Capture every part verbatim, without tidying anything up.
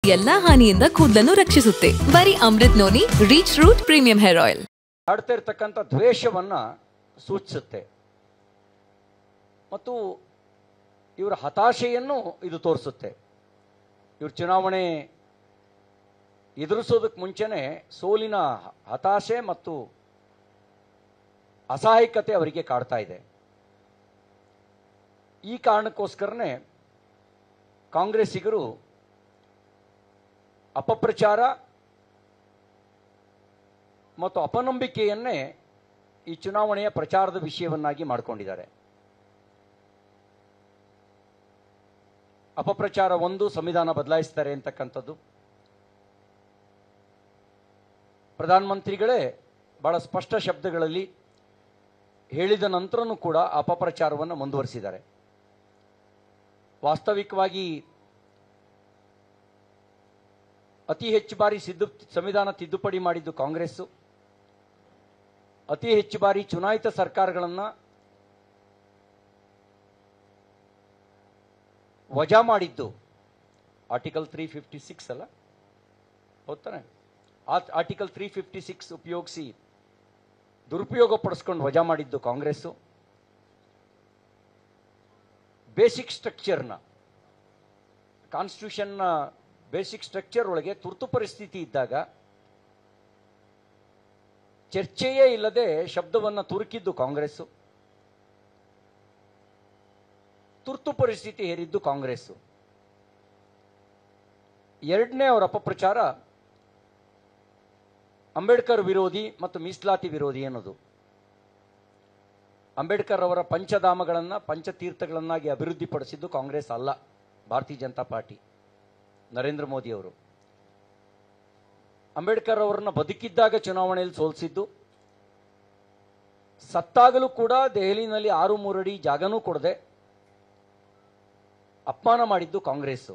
ಎಲ್ಲಾ ಹಾನಿಯಿಂದ ಕೂದಲನ್ನು ರಕ್ಷಿಸುತ್ತೆ. ಬರೀ Amrut noni reach root premium hair oil. ಆಡ್ತಾ ಇರತಕ್ಕಂಥ ದ್ವೇಷವನ್ನ ಸೂಚಿಸುತ್ತೆ ಮತ್ತು ಇವರ ಹತಾಶೆಯನ್ನು ಇದು ತೋರಿಸುತ್ತೆ. ಇವರು ಚುನಾವಣೆ ಎದುರಿಸೋದಕ್ಕೆ ಮುಂಚೆನೆ ಸೋಲಿನ ಹತಾಶೆ ಮತ್ತು ಅಸಹಾಯಕತೆ ಅವರಿಗೆ ಕಾಡ್ತಾ ಇದೆ. ಈ ಕಾರಣಕ್ಕೋಸ್ಕರನೇ ಕಾಂಗ್ರೆಸ್ಸಿಗರು ಅಪಪ್ರಚಾರ ಮತ್ತು ಅಪನಂಬಿಕೆಯನ್ನೇ ಈ ಚುನಾವಣೆಯ ಪ್ರಚಾರದ ವಿಷಯವನ್ನಾಗಿ ಮಾಡಿಕೊಂಡಿದ್ದಾರೆ. ಅಪಪ್ರಚಾರ ಒಂದು, ಸಂವಿಧಾನ ಬದಲಾಯಿಸ್ತಾರೆ ಅಂತಕ್ಕಂಥದ್ದು. ಪ್ರಧಾನಮಂತ್ರಿಗಳೇ ಬಹಳ ಸ್ಪಷ್ಟ ಶಬ್ದಗಳಲ್ಲಿ ಹೇಳಿದ ನಂತರನೂ ಕೂಡ ಅಪಪ್ರಚಾರವನ್ನು ಮುಂದುವರಿಸಿದ್ದಾರೆ. ವಾಸ್ತವಿಕವಾಗಿ ಅತಿ ಹೆಚ್ಚು ಬಾರಿ ಸಿದ್ದು ಸಂವಿಧಾನ ತಿದ್ದುಪಡಿ ಮಾಡಿದ್ದು ಕಾಂಗ್ರೆಸ್ಸು. ಅತಿ ಹೆಚ್ಚು ಬಾರಿ ಚುನಾಯಿತ ಸರ್ಕಾರಗಳನ್ನು ವಜಾ ಮಾಡಿದ್ದು ಆರ್ಟಿಕಲ್ ತ್ರೀ ಫಿಫ್ಟಿ ಸಿಕ್ಸ್ ಅಲ್ಲ ಹೋಗ್ತಾನೆ. ಆ ಆರ್ಟಿಕಲ್ ತ್ರೀ ಫಿಫ್ಟಿ ಸಿಕ್ಸ್ ಉಪಯೋಗಿಸಿ ದುರುಪಯೋಗ ಪಡಿಸ್ಕೊಂಡು ವಜಾ ಮಾಡಿದ್ದು ಕಾಂಗ್ರೆಸ್ಸು. ಬೇಸಿಕ್ ಸ್ಟ್ರಕ್ಚರ್ನ ಕಾನ್ಸ್ಟಿಟ್ಯೂಷನ್ನ ಬೇಸಿಕ್ ಸ್ಟ್ರಕ್ಚರ್ ಒಳಗೆ ತುರ್ತು ಪರಿಸ್ಥಿತಿ ಇದ್ದಾಗ ಚರ್ಚೆಯೇ ಇಲ್ಲದೆ ಶಬ್ದವನ್ನು ತುರುಕಿದ್ದು ಕಾಂಗ್ರೆಸ್ಸು. ತುರ್ತು ಪರಿಸ್ಥಿತಿ ಹೇರಿದ್ದು ಕಾಂಗ್ರೆಸ್ಸು. ಎರಡನೇ ಅವರ ಅಪಪ್ರಚಾರ ಅಂಬೇಡ್ಕರ್ ವಿರೋಧಿ ಮತ್ತು ಮೀಸಲಾತಿ ವಿರೋಧಿ ಅನ್ನೋದು. ಅಂಬೇಡ್ಕರ್ ಅವರ ಪಂಚಧಾಮಗಳನ್ನು ಪಂಚತೀರ್ಥಗಳನ್ನಾಗಿ ಅಭಿವೃದ್ಧಿಪಡಿಸಿದ್ದು ಕಾಂಗ್ರೆಸ್ ಅಲ್ಲ, ಭಾರತೀಯ ಜನತಾ ಪಾರ್ಟಿ, ನರೇಂದ್ರ ಮೋದಿ ಅವರು. ಅಂಬೇಡ್ಕರ್ ಅವರನ್ನ ಬದುಕಿದ್ದಾಗ ಚುನಾವಣೆಯಲ್ಲಿ ಸೋಲಿಸಿದ್ದು, ಸತ್ತಾಗಲೂ ಕೂಡ ದೆಹಲಿನಲ್ಲಿ ಆರು ಮೂರಡಿ ಜಾಗನೂ ಕೊಡದೆ ಅಪಮಾನ ಮಾಡಿದ್ದು ಕಾಂಗ್ರೆಸ್ಸು.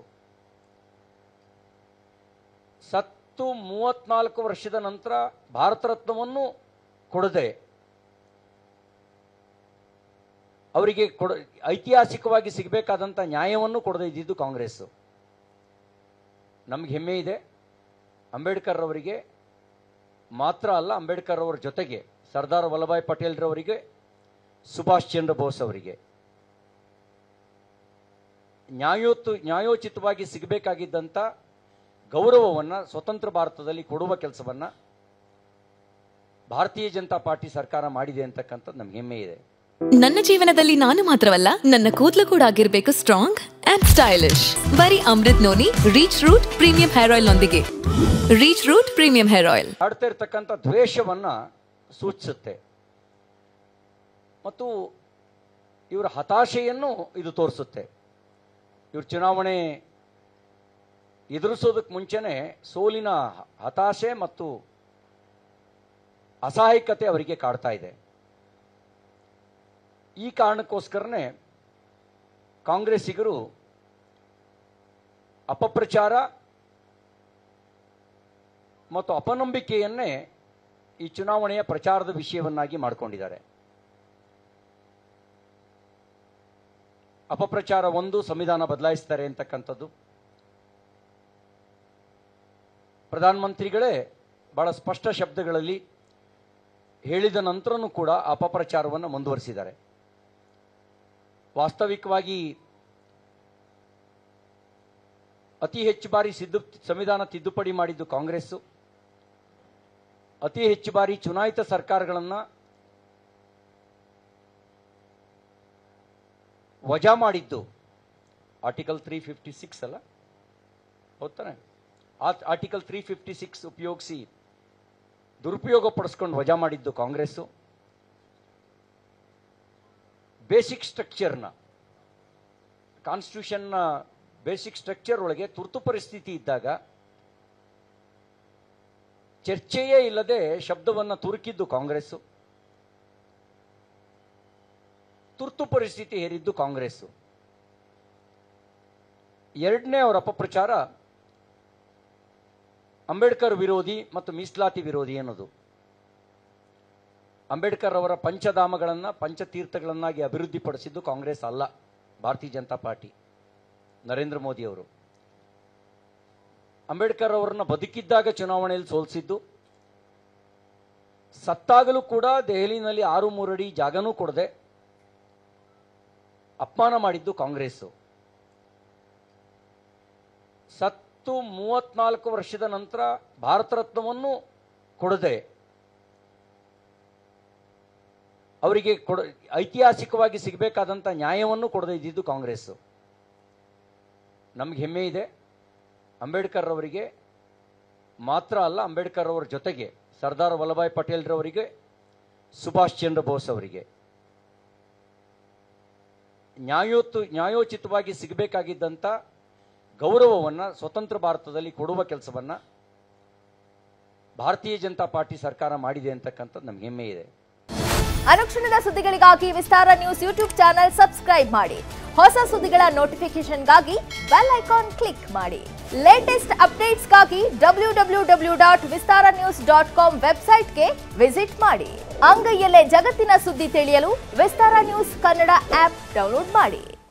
ಸತ್ತು ಮೂವತ್ನಾಲ್ಕು ವರ್ಷದ ನಂತರ ಭಾರತ ರತ್ನವನ್ನು ಕೊಡದೆ ಅವರಿಗೆ ಕೊಡ ಐತಿಹಾಸಿಕವಾಗಿ ಸಿಗಬೇಕಾದಂಥ ನ್ಯಾಯವನ್ನು ಕೊಡದೇ ಇದ್ದಿದ್ದು ಕಾಂಗ್ರೆಸ್ಸು. ನಮ್ಗೆ ಹೆಮ್ಮೆ ಇದೆ, ಅಂಬೇಡ್ಕರ್ ಅವರಿಗೆ ಮಾತ್ರ ಅಲ್ಲ, ಅಂಬೇಡ್ಕರ್ ಅವರ ಜೊತೆಗೆ ಸರ್ದಾರ್ ವಲ್ಲಭಾಯ್ ಪಟೇಲ್ರವರಿಗೆ, ಸುಭಾಷ್ ಚಂದ್ರ ಬೋಸ್ ಅವರಿಗೆ ನ್ಯಾಯೋತ್ ನ್ಯಾಯೋಚಿತವಾಗಿ ಸಿಗಬೇಕಾಗಿದ್ದಂಥ ಗೌರವವನ್ನು ಸ್ವತಂತ್ರ ಭಾರತದಲ್ಲಿ ಕೊಡುವ ಕೆಲಸವನ್ನು ಭಾರತೀಯ ಜನತಾ ಪಾರ್ಟಿ ಸರ್ಕಾರ ಮಾಡಿದೆ ಅಂತಕ್ಕಂಥದ್ದು ನಮ್ಗೆ ಹೆಮ್ಮೆ ಇದೆ. ನನ್ನ ಜೀವನದಲ್ಲಿ ನಾನು ಮಾತ್ರವಲ್ಲ, ನನ್ನ ಕೂದಲು ಕೂಡ ಆಗಿರ್ಬೇಕು ಸ್ಟ್ರಾಂಗ್ ಅಂಡ್ ಸ್ಟೈಲಿಶ್. ಬರೀ Amrut noni reach root premium hair oil ನೊಂದಿಗೆ. Reach root premium hair oil ಆಡ್ತಾ ಇರತಕ್ಕಂಥ ದ್ವೇಷವನ್ನ ಸೂಚಿಸುತ್ತೆ ಮತ್ತು ಇವರ ಹತಾಶೆಯನ್ನು ಇದು ತೋರಿಸುತ್ತೆ. ಇವರು ಚುನಾವಣೆ ಎದುರಿಸೋದಕ್ಕೆ ಮುಂಚೆನೆ ಸೋಲಿನ ಹತಾಶೆ ಮತ್ತು ಅಸಹಾಯಕತೆ ಅವರಿಗೆ ಕಾಡ್ತಾ ಇದೆ. ಈ ಕಾರಣಕ್ಕೋಸ್ಕರನೇ ಕಾಂಗ್ರೆಸ್ಸಿಗರು ಅಪಪ್ರಚಾರ ಮತ್ತು ಅಪನಂಬಿಕೆಯನ್ನೇ ಈ ಚುನಾವಣೆಯ ಪ್ರಚಾರದ ವಿಷಯವನ್ನಾಗಿ ಮಾಡಿಕೊಂಡಿದ್ದಾರೆ. ಅಪಪ್ರಚಾರ ಒಂದು, ಸಂವಿಧಾನ ಬದಲಾಯಿಸ್ತಾರೆ ಅಂತಕ್ಕಂಥದ್ದು. ಪ್ರಧಾನಮಂತ್ರಿಗಳೇ ಬಹಳ ಸ್ಪಷ್ಟ ಶಬ್ದಗಳಲ್ಲಿ ಹೇಳಿದ ನಂತರನೂ ಕೂಡ ಅಪಪ್ರಚಾರವನ್ನು ಮುಂದುವರಿಸಿದ್ದಾರೆ. ವಾಸ್ತವಿಕವಾಗಿ ಅತಿ ಹೆಚ್ಚು ಬಾರಿ ಸಿದ್ದು ಸಂವಿಧಾನ ತಿದ್ದುಪಡಿ ಮಾಡಿದ್ದು ಕಾಂಗ್ರೆಸ್ಸು. ಅತಿ ಹೆಚ್ಚು ಬಾರಿ ಚುನಾಯಿತ ಸರ್ಕಾರಗಳನ್ನು ವಜಾ ಮಾಡಿದ್ದು ಆರ್ಟಿಕಲ್ ತ್ರೀ ಫಿಫ್ಟಿ ಸಿಕ್ಸ್ ಅಲ್ಲ ಹೋಗ್ತಾನೆ. ಆ ಆರ್ಟಿಕಲ್ ತ್ರೀ ಫಿಫ್ಟಿ ಸಿಕ್ಸ್ ಉಪಯೋಗಿಸಿ ದುರುಪಯೋಗ ಪಡಿಸ್ಕೊಂಡು ವಜಾ ಮಾಡಿದ್ದು ಕಾಂಗ್ರೆಸ್ಸು. ಬೇಸಿಕ್ ಸ್ಟ್ರಕ್ಚರ್ನ ಕಾನ್ಸ್ಟಿಟ್ಯೂಷನ್ನ ಬೇಸಿಕ್ ಸ್ಟ್ರಕ್ಚರ್ ಒಳಗೆ ತುರ್ತು ಪರಿಸ್ಥಿತಿ ಇದ್ದಾಗ ಚರ್ಚೆಯೇ ಇಲ್ಲದೆ ಶಬ್ದವನ್ನು ತುರುಕಿದ್ದು ಕಾಂಗ್ರೆಸ್ಸು. ತುರ್ತು ಪರಿಸ್ಥಿತಿ ಹೇರಿದ್ದು ಕಾಂಗ್ರೆಸ್ಸು. ಎರಡನೇ ಅವರ ಅಪಪ್ರಚಾರ ಅಂಬೇಡ್ಕರ್ ವಿರೋಧಿ ಮತ್ತು ಮೀಸಲಾತಿ ವಿರೋಧಿ ಅನ್ನೋದು. ಅಂಬೇಡ್ಕರ್ ಅವರ ಪಂಚಧಾಮಗಳನ್ನು ಪಂಚತೀರ್ಥಗಳನ್ನಾಗಿ ಅಭಿವೃದ್ಧಿಪಡಿಸಿದ್ದು ಕಾಂಗ್ರೆಸ್ ಅಲ್ಲ, ಭಾರತೀಯ ಜನತಾ ಪಾರ್ಟಿ, ನರೇಂದ್ರ ಮೋದಿ ಅವರು. ಅಂಬೇಡ್ಕರ್ ಅವರನ್ನ ಬದುಕಿದ್ದಾಗ ಚುನಾವಣೆಯಲ್ಲಿ ಸೋಲಿಸಿದ್ದು, ಸತ್ತಾಗಲೂ ಕೂಡ ದೆಹಲಿನಲ್ಲಿ ಆರು ಮೂರಡಿ ಜಾಗನೂ ಕೊಡದೆ ಅಪಮಾನ ಮಾಡಿದ್ದು ಕಾಂಗ್ರೆಸ್. ಸತ್ತು ಮೂವತ್ನಾಲ್ಕು ವರ್ಷದ ನಂತರ ಭಾರತ ರತ್ನವನ್ನು ಕೊಡದೆ ಅವರಿಗೆ ಕೊಡ ಐತಿಹಾಸಿಕವಾಗಿ ಸಿಗಬೇಕಾದಂಥ ನ್ಯಾಯವನ್ನು ಕೊಡದೇ ಇದ್ದಿದ್ದು ಕಾಂಗ್ರೆಸ್. ನಮ್ಗೆ ಹೆಮ್ಮೆ ಇದೆ. ಅಂಬೇಡ್ಕರ್ ಅವರಿಗೆ ಮಾತ್ರ ಅಲ್ಲ, ಅಂಬೇಡ್ಕರ್ ಅವರ ಜೊತೆಗೆ ಸರ್ದಾರ್ ವಲ್ಲಭಾಯ್ ಪಟೇಲ್ ರವರಿಗೆ, ಸುಭಾಷ್ ಚಂದ್ರ ಬೋಸ್ ಅವರಿಗೆ ನ್ಯಾಯೋತ್ ನ್ಯಾಯೋಚಿತವಾಗಿ ಸಿಗಬೇಕಾಗಿದ್ದಂಥ ಗೌರವವನ್ನು ಸ್ವತಂತ್ರ ಭಾರತದಲ್ಲಿ ಕೊಡುವ ಕೆಲಸವನ್ನ ಭಾರತೀಯ ಜನತಾ ಪಾರ್ಟಿ ಸರ್ಕಾರ ಮಾಡಿದೆ ಅಂತಕ್ಕಂಥದ್ದು ನಮ್ಗೆ ಹೆಮ್ಮೆ ಇದೆ. ಅನುಕ್ಷಣದ ಸುದ್ದಿಗಳಿಗಾಗಿ Vistara news YouTube channel subscribe ಮಾಡಿ. ಹೊಸ ಸುದ್ದಿಗಳ ನೋಟಿಫಿಕೇಶನ್ಗಾಗಿ ಬೆಲ್ ಐಕಾನ್ ಕ್ಲಿಕ್ ಮಾಡಿ. ಲೇಟೆಸ್ಟ್ ಅಪ್ಡೇಟ್ಸ್ಗಾಗಿ W W W dot Vistara news dot com ವೆಬ್ಸೈಟ್ಗೆ ವಿಸಿಟ್ ಮಾಡಿ. ಅಂಗೈಯಲ್ಲೇ ಜಗತ್ತಿನ ಸುದ್ದಿ ತಿಳಿಯಲು Vistara news Kannada app download ಮಾಡಿ.